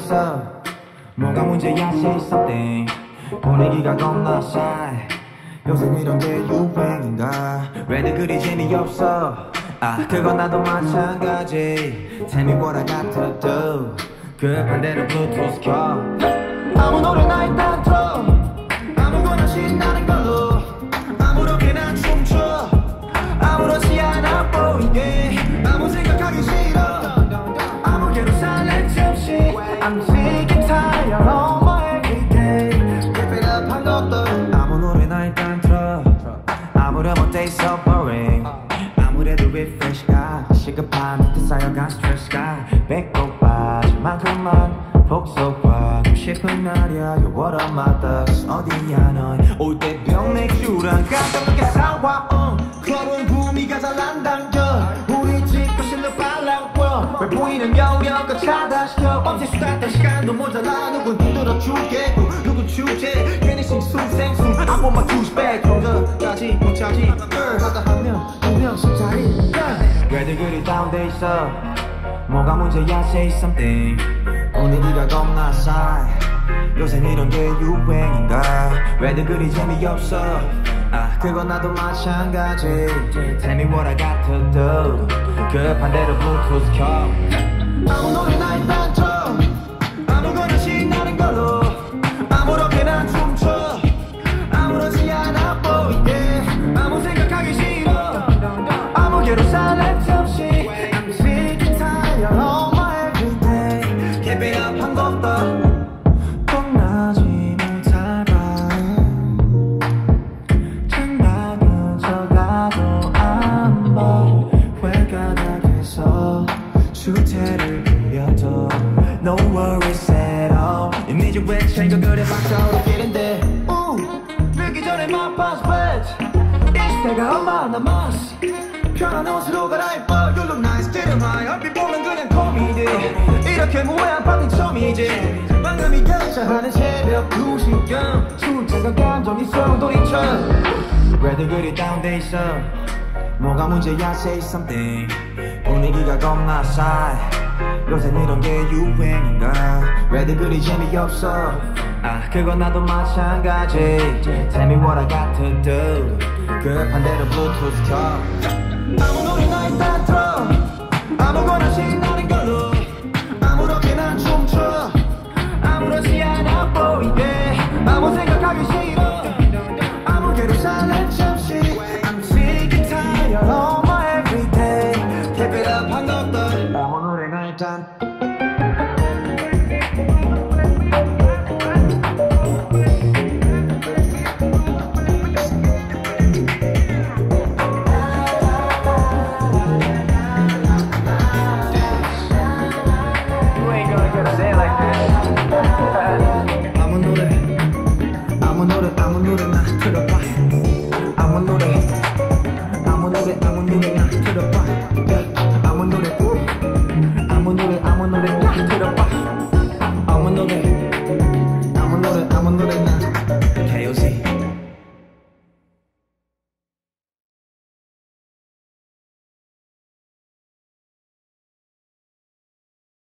있어. 뭐가 문제야 say something. 분위기가 겁나 싸해. 요새 이런 게 유행인가. 왜들 그리 재미없어. 그건 나도 마찬가지. Tell me what I got to do. 그 반대로 블루투스 켜. 아무 노래나 일단 틀어. 아무거나 신나는 걸로. 아무렇게나 춤춰. 아무렇지 않아 보이게. 아무 생각하기 싫어. 아무개로 살래 잠시. I'm sick and tired of my everyday. Keep it up 한 것도. 아무 노래나 일단 틀어. 아무렴 day so boring. 아무래도 refresh가 시급한 듯 쌓여간 스트레스가 배꼽 빠질 만큼만 복속하고 싶은 날이야. You're what I'm at 어디야 넌. 올 때 병맥주랑 깜짝놀게 사와. 클럽은 구미가 잘 안 당겨. 우리 집 거실로 발랑워. 왜 보이는 영역을 차단시켜. 밤새 수다했던 시간도 모자라. 누군 힘들어줄게. 누구 주제 괜히 싱숭생숭. 안 보면 2배 정도까지 못 차지. 하다 하면 2명씩 자리. 왜들 그리 다운돼 있어. 뭐가 문제야 say something. 분위기가 겁나 싸해. 요새 이런 게 유행인가. 왜들 그리 재미없어. 그건 나도 마찬가지. Tell me what I got to do. 그 반대로 블루투스 켜. 아무 노래나 일단 쳐. 아무거나 신나는 걸로. 아무렇게나 춤춰. 아무렇지 않아 보이게. 아무 생각하기 싫어. 아무개로 살래 잠시. I'm sick and tired of my everyday. Keep it up 한 것도. 떠나지 못할 밤. 생각은 적어도 안 봐. 회가닥에서 주제를 부려도 No worries at all. 이미 좀 외치고 그래봤자 어렵겠는데. 늦기 전에 my past bed. 이때가 얼마 남았어. 편한 옷으로 갈아입어. You look nice, 제르마이 얼핏 보면 그냥 코미디. 이렇게 무해한 파티 처음이지. 방금이 결정하는 새벽 2시경. 술자가 감정이 소동돌이쳐. 왜들 그리 다운돼 있어. 뭐가 문제야 say something. 분위기가 겁나 싸해. 요새 이런 게 유행인가. 왜들 그리 재미없어. 그건 나도 마찬가지. Tell me what I got to do. 그 반대로 블루투스 켜. 아무 노래나 일단 틀어. 아무거나 신나는 걸로. 아무렇게나 춤춰. 아무렇지 않아 보이게. 아무 생각하기 싫어. 아무개로 살래